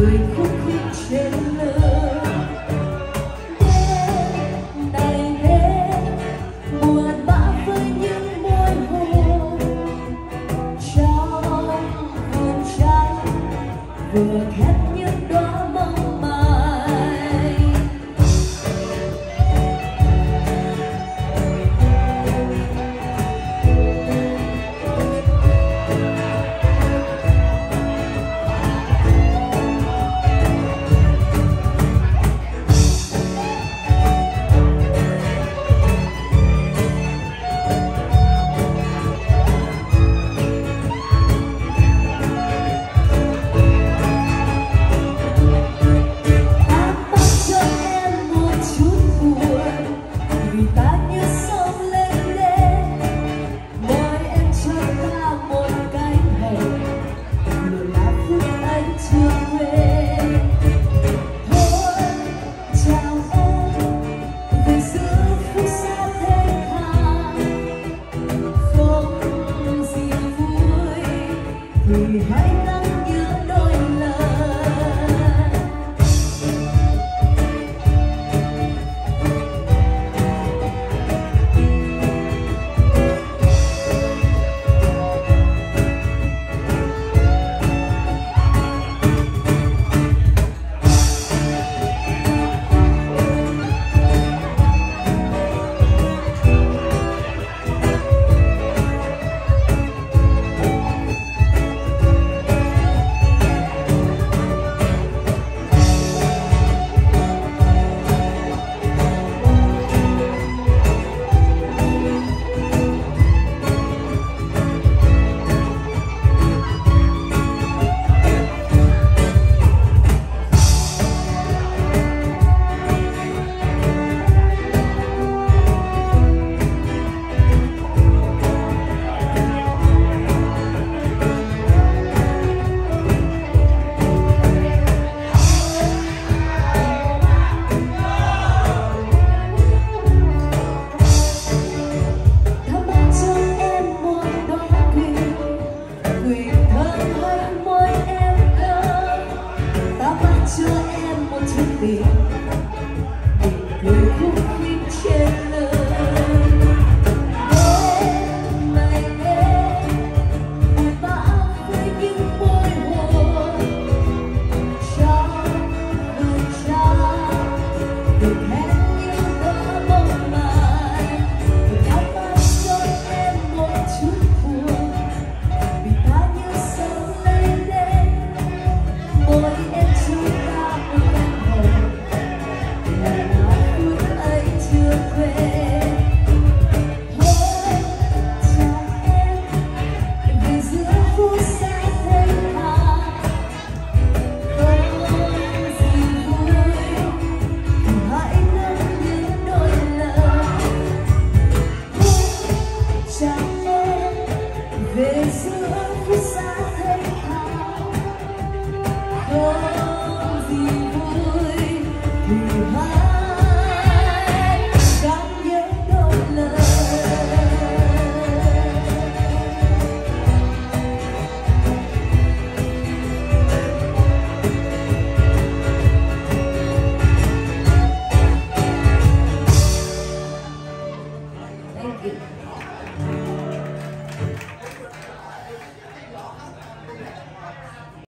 cười khúc khích trên lưng. Đêm này đến buồn bã với những môi hôn trong vườn trái vừa khép những đóa mong mài. Hãy gắng nhớ đôi lời. Cho em một chút tình để cười khúc khích trên lưng. Đêm này đến buồn bã với những môi hôn trong vườn trái được hẹn những đóa mong mài. Nhắm mắt cho em một chút buồn vì ta như sóng lên lên môi em chưa. Về giữa phút xa thấy thao không gì vui thì hãy gắng nhớ đôi lời. Thank you.